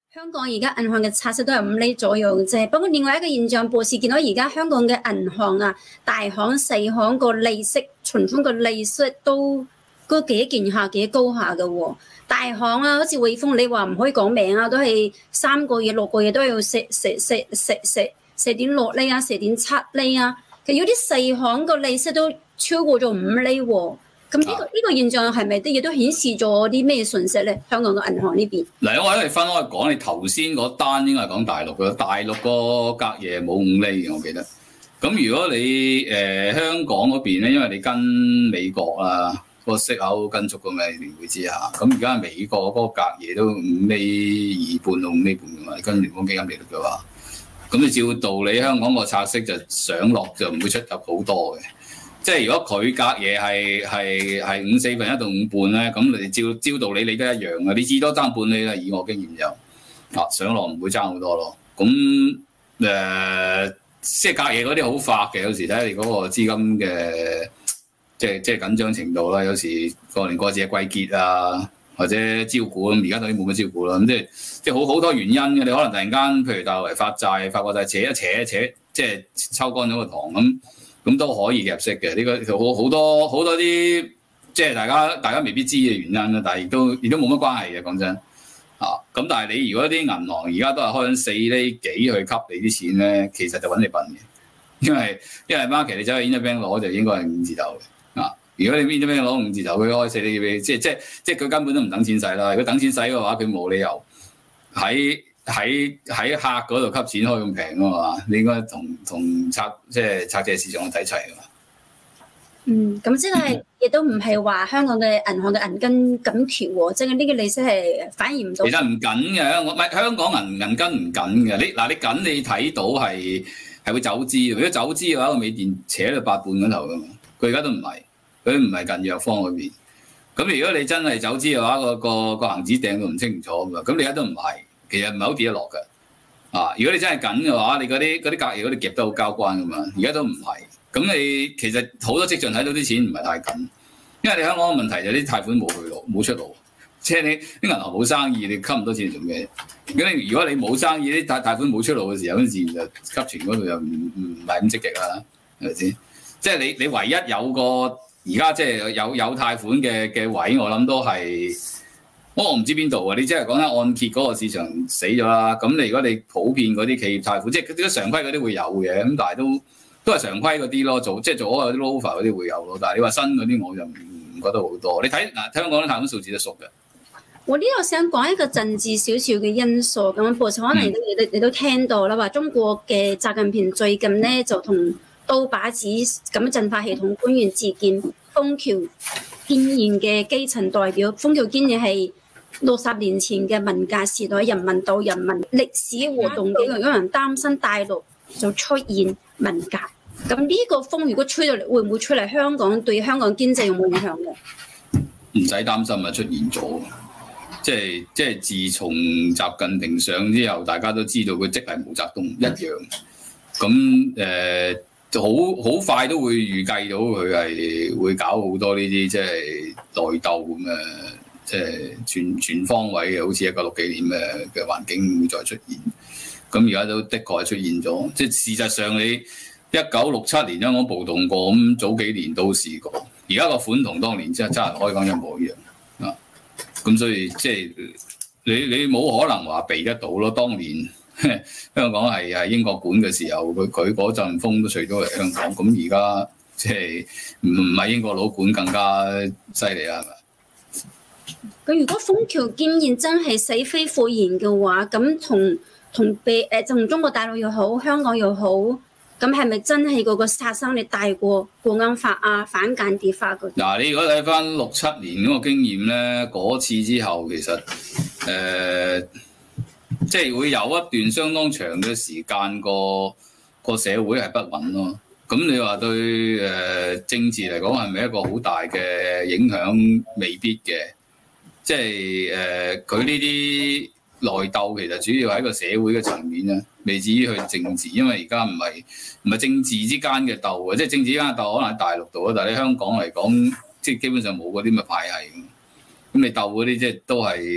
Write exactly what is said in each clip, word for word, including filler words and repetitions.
香港而家銀行嘅拆息都係五厘左右嘅啫。不過另外一個現象，報時見到而家香港嘅銀行啊，大行、細行個利息、存款個利息都都幾勁下、幾高下嘅喎。大行啊，好似匯豐，你話唔可以講名啊，都係三個月、六個月都要四四四四四四點六厘啊，四點七厘啊。其實有啲細行個利息都超過咗五厘喎。咁呢、這個呢、這個現象係咪啲嘢都顯示咗啲咩訊息咧？香港嘅銀行呢邊嗱，我喺度分開講，你頭先嗰單應該係講大陸嘅，大陸個隔夜冇五厘嘅，我記得。咁如果你誒、呃、香港嗰邊咧，因為你跟美國啊個息口跟足嘅嘛，聯匯之下，咁而家美國嗰個隔夜都五厘二半到五厘半嘅嘛，跟聯邦基金利率嘅話，咁你照道理香港個拆息就上落就唔會出入好多嘅。即係如果佢隔夜係係係五四分一到五半咧，咁你照照道理你都一樣嘅，你至多爭半厘啦。以我經驗就啊上落唔會爭好多咯。咁誒、呃、即係隔夜嗰啲好發嘅，有時睇下你嗰個資金嘅即係即係緊張程度啦。有時過年過節嘅季結啊，或者招股咁，而家當然冇乜招股啦。咁即係即係好好多原因嘅。你可能突然間譬如大陸嚟發債，發國債扯一扯扯，即係抽乾咗個糖咁。咁都可以入息嘅，呢、這個好好多好多啲，即係大家大家未必知嘅原因啦。但係亦都亦都冇乜關係嘅，講真啊。咁但係你如果啲銀行而家都係開緊四厘幾去吸你啲錢咧，其實就揾你笨嘅，因為因為 market 你走去 interbank 攞就應該係五字頭嘅啊。如果你 interbank 攞五字頭，佢開四厘幾，即係即係即係佢根本都唔等錢使啦。如果等錢使嘅話，佢冇理由喺喺喺客嗰度吸錢開咁平啊嘛，你應該同同拆即係拆借市場睇齊㗎嘛。 嗯，咁即係亦都唔係話香港嘅銀行嘅銀根緊缺喎，即係呢個利息係反映唔到。 其實唔緊嘅，我唔係香港銀銀根唔緊嘅。你嗱你緊你睇到係係會走資，如果走資嘅話，個美電扯到八半嗰頭㗎嘛。佢而家都唔係，佢唔係近藥方嗰邊。咁如果你真係走資嘅話，個個個恆指掟到唔清唔楚㗎嘛。咁你而家都唔係。其實唔係好跌得落㗎，啊！如果你真係緊嘅話，你嗰啲嗰啲隔夜嗰啲夾得好交關㗎嘛。而家都唔係，咁你其實好多跡象睇到啲錢唔係太緊，因為你香港嘅問題就係啲貸款冇去路冇出路，即係你啲銀行冇生意，你吸咁多錢做咩？如果你如果你冇生意，啲貸貸款冇出路嘅時候，咁自然就吸存嗰度又唔唔唔係咁積極啦，係咪先？即係你你唯一有個而家即係有有貸款嘅嘅位，我諗都係。我唔知邊度啊！你即係講緊按揭嗰個市場死咗啦。咁你如果你普遍嗰啲企業貸款，即係啲常規嗰啲會有嘅，咁但係都都係常規嗰啲咯。做即係做嗰個啲 lower 嗰啲會有咯。但係你話新嗰啲我就唔唔覺得好多。你睇嗱，香港啲貸款數字都熟嘅。 我呢度想講一個政治少少嘅因素，咁報可能你都你都你都聽到啦，話中國嘅習近平最近咧就同刀把子咁進化系統官員致見，楓橋經驗嘅基層代表，楓橋經驗係六十年前嘅文革時代人民到人民歷史活動嘅，有人擔心大陸就出現文革。咁呢個風如果吹到嚟，會唔會吹嚟香港？對香港經濟有冇影響嘅？ 唔使擔心啊，出現咗，即係即係自從習近平上之後，大家都知道佢即係毛澤東一樣。咁誒，就好好快都會預計到佢係會搞好多呢啲即係內鬥咁嘅。即係全全方位嘅，好似一九六幾年嘅嘅環境會再出現。咁而家都的確係出現咗。即係事實上，你一九六七年香港暴動過，咁早幾年都試過。而家個款同當年真係真係可以講一模一樣啊。咁所以即係你你冇可能話避得到咯。當年香港係係英國管嘅時候，佢佢嗰陣風都吹到嚟香港。咁而家即係唔唔係英國佬管更加犀利啦，係咪？ 咁如果楓橋經驗真係死灰復燃嘅話，咁同同被誒同中國大陸又好，香港又好，咁係咪真係嗰個殺傷力大過國安法啊、反間諜法嗰啲？嗱， 你如果睇翻六七年嗰個經驗咧，嗰次之後其實誒，即、呃、係、就是、會有一段相當長嘅時間個個社會係不穩咯。咁你話對誒、呃、政治嚟講係咪一個好大嘅影響？未必嘅。即係誒，佢呢啲內鬥其實主要喺個社會嘅層面咧，未至於去政治，因為而家唔係唔係政治之間嘅鬥啊，即係政治之間嘅鬥可能喺大陸度啊，但係喺香港嚟講，即係基本上冇嗰啲咁嘅派系。咁你鬥嗰啲即係都係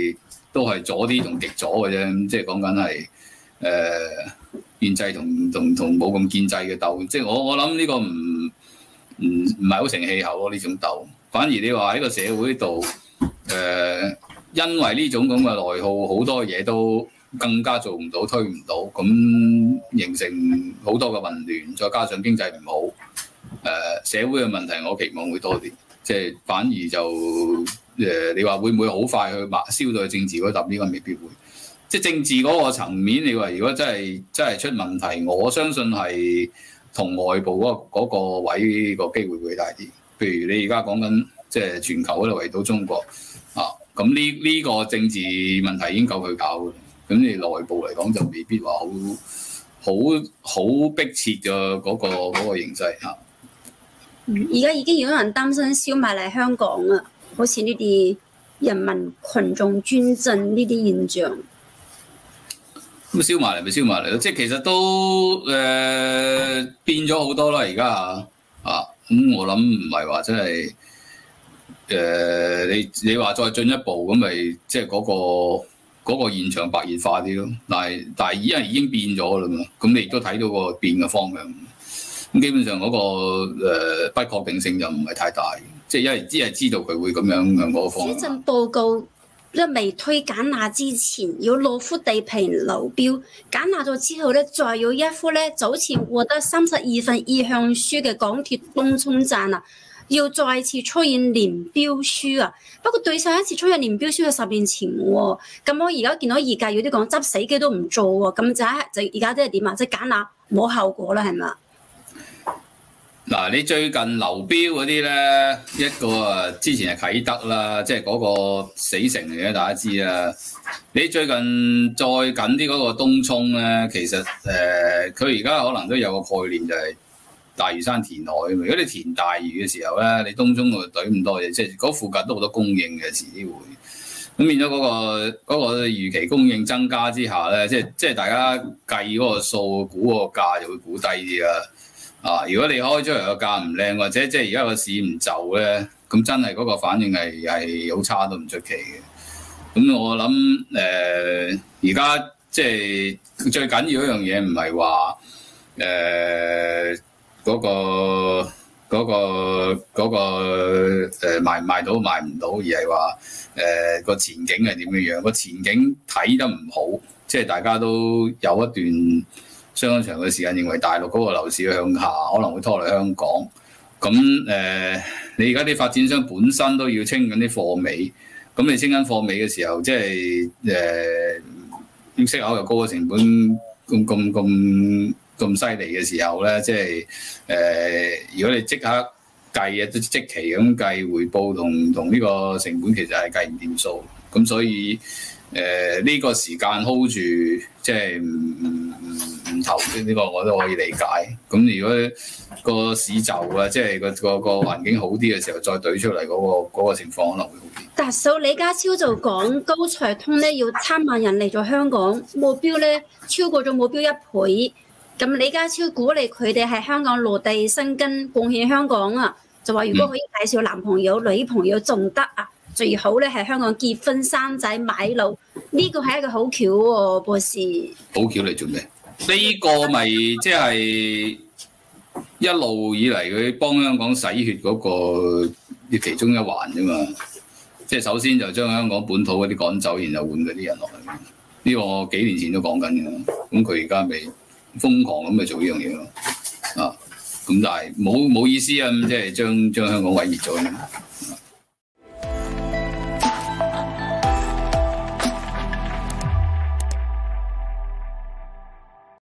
都係左啲同極左嘅啫，即係講緊係誒建制同同同冇咁建制嘅鬥，即係我我諗呢個唔唔唔係好成氣候咯呢種鬥，反而你話喺個社會度誒、呃，因為呢種咁嘅內耗，好多嘢都更加做唔到、推唔到，咁形成好多嘅混亂，再加上經濟唔好，誒、呃、社會嘅問題，我期望會多啲，即係反而就誒、呃、你話會唔會好快去抹燒到去政治嗰度？呢個未必會。即係政治嗰個層面，你話如果真係真係出問題，我相信係同外部嗰、嗰個嗰個位個機會會大啲。譬如你而家講緊即係全球嗰度圍堵中國啊，咁呢呢個政治問題已經夠佢搞嘅，咁你內部嚟講就未必話好好好迫切嘅嗰、嗰個嗰個形勢嚇。 而家已經有人擔心燒埋嚟香港啊，好似呢啲人民群眾專政呢啲現象。 咁燒埋嚟咪燒埋嚟咯，即係其實都誒、呃、變咗好多啦，而家嚇啊，咁我諗唔係話真係誒你你話再進一步咁咪即係嗰個嗰個現場白熱化啲咯，但係但係因為已經變咗啦嘛，咁你亦都睇到個變嘅方向，咁基本上嗰、嗰個、呃、不確定性就唔係太大，即係因為只係知道佢會咁樣向嗰個方向。施政報告。即未推減納之前，要六幅地皮流標，減納咗之後咧，再有一幅咧，早前獲得三十二份意向書嘅港鐵東涌站啊，要再次出現連標書啊。不過對上一次出現連標書係十年前喎，咁我而家見到業界有啲講執死機都唔做喎，咁就係就而家即係點啊？即係減納冇後果啦，係咪？ 嗱，你最近流標嗰啲咧，一個啊之前係啟德啦，即係嗰個死城嚟嘅，大家知啦。你最近再緊啲嗰個東涌咧，其實誒佢而家可能都有個概念就係大嶼山填海。如果你填大嶼嘅時候咧，你東涌會懟咁多嘢，即係嗰附近都好多供應嘅，遲啲會。咁變咗嗰個嗰個預期供應增加之下咧，即係即係大家計嗰個數，估個價就會估低啲啦。啊！如果你開出嚟個價唔靚，或者即係而家個市唔就咧，咁真係嗰個反應係係好差都唔出奇嘅。咁我諗誒，而家即係最緊要一樣嘢，唔係話誒嗰個嗰個嗰個誒賣唔賣到賣唔到，而係話誒個前景係點樣樣？個前景睇得唔好，即係大家都有一段相當長嘅時間認為大陸嗰個樓市向下，可能會拖累香港。咁誒、呃，你而家啲發展商本身都要清緊啲貨尾，咁你清緊貨尾嘅時候，即係誒息口又高嘅成本咁咁咁咁犀利嘅時候咧，即係誒、呃，如果你即刻計啊，即即期咁計回報同同呢個成本，其實係計唔掂數。咁所以誒呢、呃這個時間 hold 住，即係唔唔唔唔投呢、這個我都可以理解。咁如果個市就啊，即係個個個環境好啲嘅時候，再對出嚟嗰、那個那個情況可能會好啲。特首李家超就講高才通咧要三萬人嚟咗香港，目標咧超過咗目標一倍。咁李家超鼓勵佢哋喺香港落地生根，貢獻香港啊！就話如果可以介紹男朋友、嗯、女朋友仲得啊！最好咧係香港結婚生仔買樓，呢個係一個好橋喎，博士。 好橋嚟做咩？呢個咪即係一路以嚟佢幫香港洗血嗰個其中一環啫嘛。即係首先就將香港本土嗰啲趕走，然後換嗰啲人落嚟。呢個我幾年前都講緊嘅，咁佢而家咪瘋狂咁咪做呢樣嘢咯。啊，咁但係冇冇意思啊！咁即係將將香港毀滅咗。